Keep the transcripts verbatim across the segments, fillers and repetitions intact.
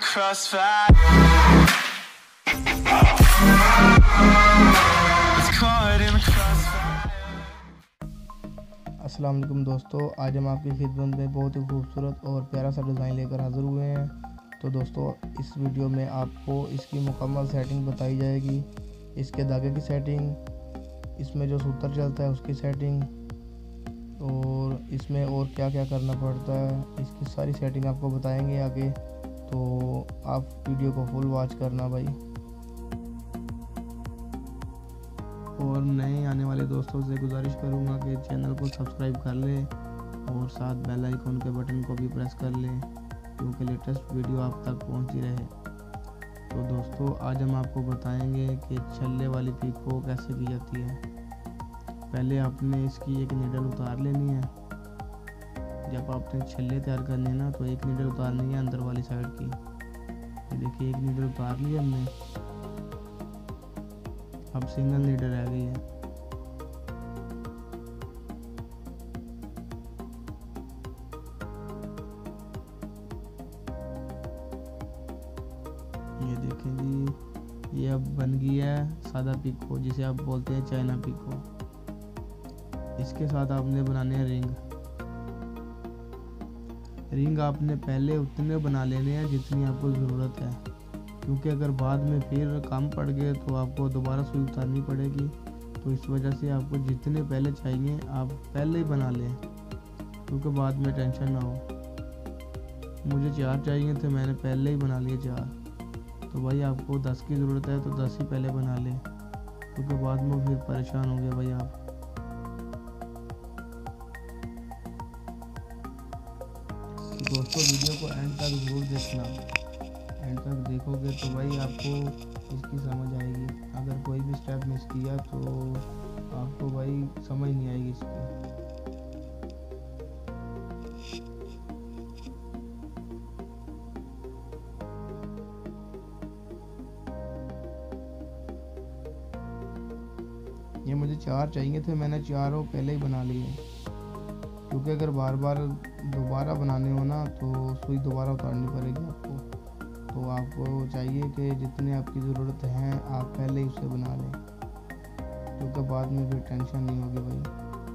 crossfire. It's caught in the crossfire. अस्सलाम वालेकुम दोस्तों, आज हम आपकी खिदमत में बहुत ही खूबसूरत और प्यारा सा डिज़ाइन लेकर हाज़िर हुए हैं। तो दोस्तों, इस वीडियो में आपको इसकी मुकम्मल सेटिंग बताई जाएगी। इसके धागे की सेटिंग, इसमें जो सूत्र चलता है उसकी सेटिंग, और इसमें और क्या क्या करना पड़ता है, इसकी सारी सेटिंग आपको बताएंगे आगे। तो आप वीडियो को फुल वॉच करना भाई। और नए आने वाले दोस्तों से गुजारिश करूंगा कि चैनल को सब्सक्राइब कर लें और साथ बेल आइकन के बटन को भी प्रेस कर लें, क्योंकि लेटेस्ट वीडियो आप तक पहुंचती रहे। तो दोस्तों, आज हम आपको बताएंगे कि छल्ले वाली पीको कैसे की जाती है। पहले आपने इसकी एक नीडल उतार लेनी है। जब आपने छल्ले तैयार करने ना, तो एक नीडल उतारनी है अंदर वाली साइड की। ये देखिए, एक नीडल उतार ली हमने, अब सिंगल नीडल रह गई है। ये देखें जी, ये अब बन गई है सादा पीको, जिसे आप बोलते हैं चाइना पीको। इसके साथ आपने बनाने हैं रिंग। रिंग आपने पहले उतने बना लेने हैं जितनी आपको ज़रूरत है, क्योंकि अगर बाद में फिर कम पड़ गए तो आपको दोबारा सुई उतारनी पड़ेगी। तो इस वजह से आपको जितने पहले चाहिए आप पहले ही बना लें, क्योंकि बाद में टेंशन ना हो। मुझे चार चाहिए थे, मैंने पहले ही बना लिए चार। तो भाई आपको दस की ज़रूरत है तो दस ही पहले बना लें, क्योंकि बाद में फिर परेशान होंगे भाई आप। दोस्तों, वीडियो को एंड तक ज़रूर देखना। एंड तक देखोगे तो भाई आपको इसकी समझ आएगी। अगर कोई भी स्टेप मिस किया तो आपको भाई समझ नहीं आएगी इसकी। ये मुझे चार चाहिए थे, मैंने चारों पहले ही बना लिए, क्योंकि अगर बार बार दोबारा बनाने हो ना तो सुई दोबारा उतारनी पड़ेगी आपको। तो आपको चाहिए कि जितने आपकी ज़रूरत है आप पहले ही उसे बना लें, क्योंकि बाद में फिर टेंशन नहीं होगी भाई।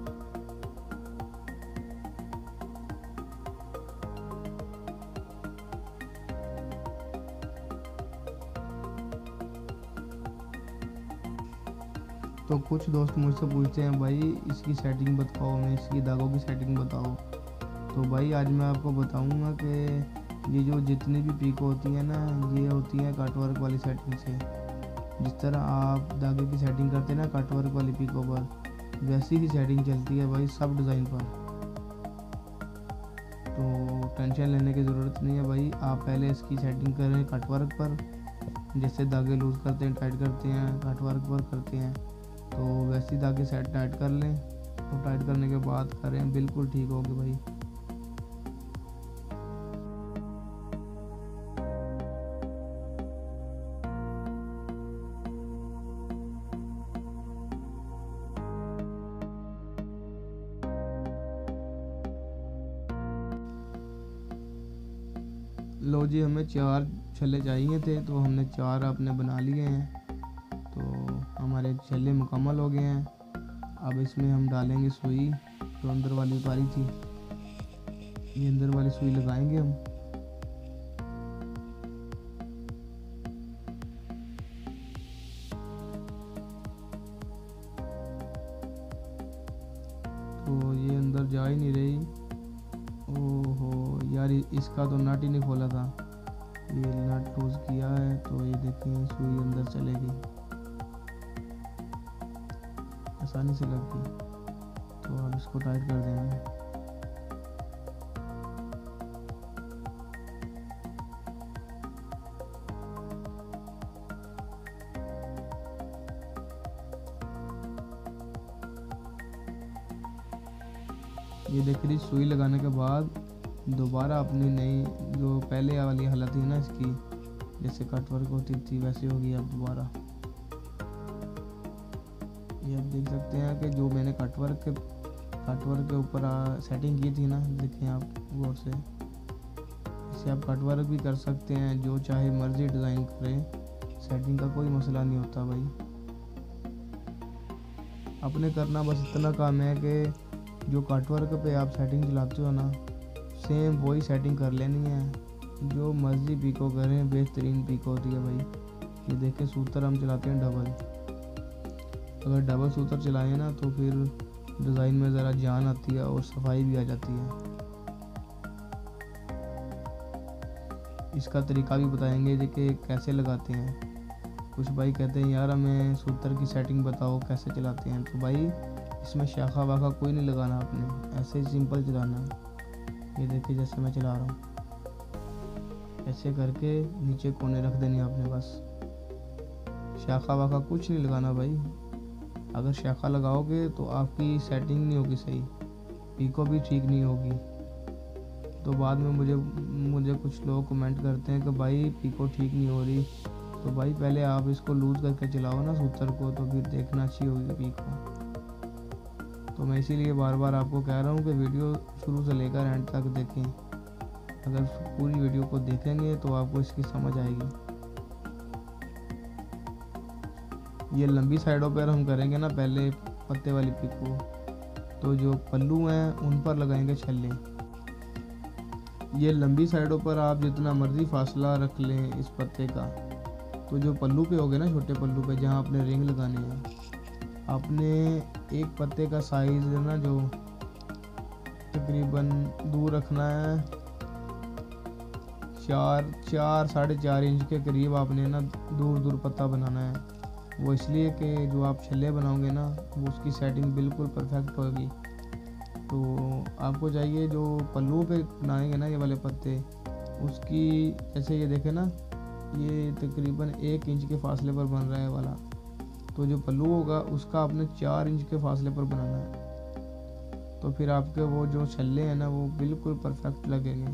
तो कुछ दोस्त मुझसे पूछते हैं, भाई इसकी सेटिंग बताओ, हमें इसकी धागों की सेटिंग बताओ। तो भाई आज मैं आपको बताऊंगा कि ये जो जितनी भी पीको होती है ना, ये होती है कटवर्क वाली सेटिंग से। जिस तरह आप धागे की सेटिंग करते हैं ना कटवर्क वाली पीको पर, वैसी ही सेटिंग चलती है भाई सब डिज़ाइन पर। तो टेंशन लेने की ज़रूरत नहीं है भाई। आप पहले इसकी सेटिंग करें कटवर्क पर, जैसे धागे लूज़ करते हैं, टाइट करते हैं, कटवर्क पर करते हैं, तो वैसी धागे सेट टाइट कर लें। तो टाइट करने के बाद करें, बिल्कुल ठीक होगी भाई। लो जी, हमें चार छल्ले चाहिए थे, तो हमने चार आपने बना लिए हैं। तो हमारे छल्ले मुकम्मल हो गए हैं। अब इसमें हम डालेंगे सुई, जो अंदर वाली उतारी थी। ये अंदर वाली सुई लगाएंगे हम। तो ये अंदर जा ही नहीं रही। ओहो यार, इसका तो नट ही नहीं खोला था। ये नट लूज किया है, तो ये देखिए सुई अंदर चलेगी, आसानी से लग गई। तो अब इसको टाइट कर देंगे। ये देख रही, सुई लगाने के बाद दोबारा अपनी नई जो पहले वाली हालत थी ना इसकी, जैसे कटवर्क होती थी वैसी होगी अब दोबारा। ये आप देख सकते हैं कि जो मैंने कटवर्क के कटवर्क के ऊपर सेटिंग की थी ना, देखें आप गौर से, जैसे आप कट वर्क भी कर सकते हैं, जो चाहे मर्जी डिज़ाइन करें, सेटिंग का कोई मसला नहीं होता भाई। अपने करना बस इतना काम है कि जो कट वर्क पे आप सेटिंग चलाते हो ना, सेम वही सेटिंग कर लेनी है। जो मर्जी पिको करें, बेहतरीन पिको होती है भाई। ये देखें सूत्र हम चलाते हैं डबल। अगर डबल सूत्र चलाएं ना तो फिर डिज़ाइन में ज़रा जान आती है और सफाई भी आ जाती है। इसका तरीका भी बताएंगे कि कैसे लगाते हैं। कुछ भाई कहते हैं यार हमें सूत्र की सेटिंग बताओ कैसे चलाते हैं, तो भाई इसमें शाखा वाखा कोई नहीं लगाना आपने, ऐसे ही सिंपल चलाना है। ये देखिए जैसे मैं चला रहा हूँ, ऐसे करके नीचे कोने रख देनी आपने बस। शाखा वाखा कुछ नहीं लगाना भाई। अगर शाखा लगाओगे तो आपकी सेटिंग नहीं होगी सही, पिको भी ठीक नहीं होगी। तो बाद में मुझे मुझे कुछ लोग कमेंट करते हैं कि भाई पिको ठीक नहीं हो रही। तो भाई पहले आप इसको लूज़ करके चलाओ ना सूत्र को, तो फिर देखना अच्छी होगी पिको। तो मैं इसीलिए बार बार आपको कह रहा हूँ कि वीडियो शुरू से लेकर एंड तक देखें। अगर पूरी वीडियो को देखेंगे तो आपको इसकी समझ आएगी। ये लंबी साइडों पर हम करेंगे ना पहले पत्ते वाली पिको, तो जो पल्लू हैं उन पर लगाएंगे छल्ले। ये लंबी साइडों पर आप जितना मर्जी फासला रख लें इस पत्ते का, तो जो पल्लू पे हो गए ना, छोटे पल्लू पे जहाँ आपने रिंग लगाने हैं, आपने एक पत्ते का साइज है ना जो तकरीबन दूर रखना है चार चार साढ़े चार इंच के करीब। आपने ना दूर दूर पत्ता बनाना है। वो इसलिए कि जो आप छल्ले बनाओगे ना वो उसकी सेटिंग बिल्कुल परफेक्ट होगी। तो आपको चाहिए जो पल्लू पे बनाएंगे ना ये वाले पत्ते, उसकी जैसे ये देखें ना, ये तकरीबन एक इंच के फासले पर बन रहा है वाला, तो जो पल्लू होगा उसका आपने चार इंच के फासले पर बनाना है। तो फिर आपके वो जो छल्ले हैं ना वो बिल्कुल परफेक्ट लगेंगे।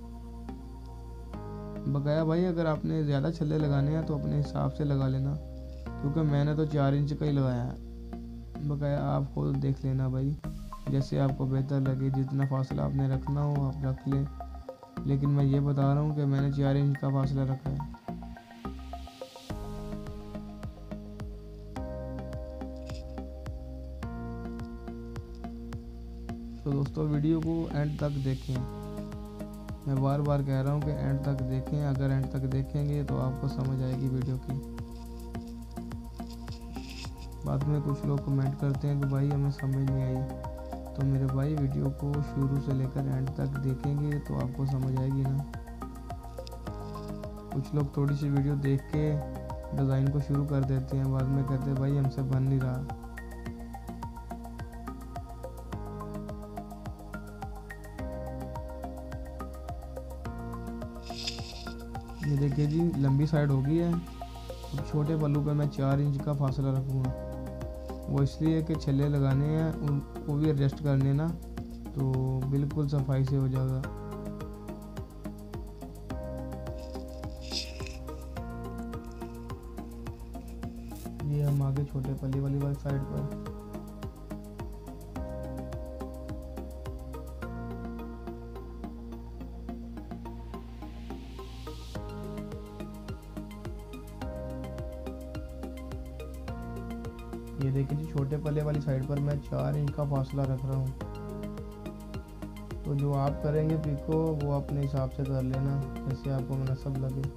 बकाया भाई अगर आपने ज़्यादा छल्ले लगाने हैं तो अपने हिसाब से लगा लेना, क्योंकि मैंने तो चार इंच का ही लगाया है। बकाया आप खुद देख लेना भाई, जैसे आपको बेहतर लगे, जितना फासला आपने रखना हो आप रख लें। लेकिन मैं ये बता रहा हूँ कि मैंने चार इंच का फासला रखा है। तो दोस्तों वीडियो को एंड तक देखें। मैं बार बार कह रहा हूँ कि एंड तक देखें। अगर एंड तक देखेंगे तो आपको समझ आएगी वीडियो की। बाद में कुछ लोग कमेंट करते हैं कि भाई हमें समझ नहीं आई। तो मेरे भाई वीडियो को शुरू से लेकर एंड तक देखेंगे तो आपको समझ आएगी ना। कुछ लोग थोड़ी सी वीडियो देख के डिज़ाइन को शुरू कर देते हैं, बाद में कहते हैं भाई हमसे बन नहीं रहा। ये देखिए जी लंबी साइड हो गई है। अब छोटे पल्लू पे मैं चार इंच का फासला रखूँगा। वो इसलिए कि छल्ले लगाने हैं, उनको भी एडजस्ट करने ना, तो बिल्कुल सफाई से हो जाएगा। ये हम आगे छोटे पल्ले वाली वाली साइड पर ये देखिए जी छोटे पल्ले वाली साइड पर मैं चार इंच का फासला रख रहा हूँ। तो जो आप करेंगे पिको वो अपने हिसाब से कर लेना, जैसे आपको मुनासिब लगे।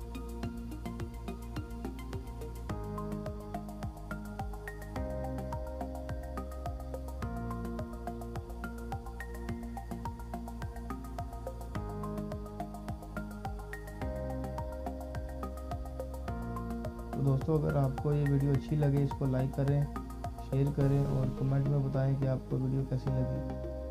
तो दोस्तों अगर आपको ये वीडियो अच्छी लगे इसको लाइक करें, शेयर करें और कमेंट में बताएं कि आपको वीडियो कैसी लगी।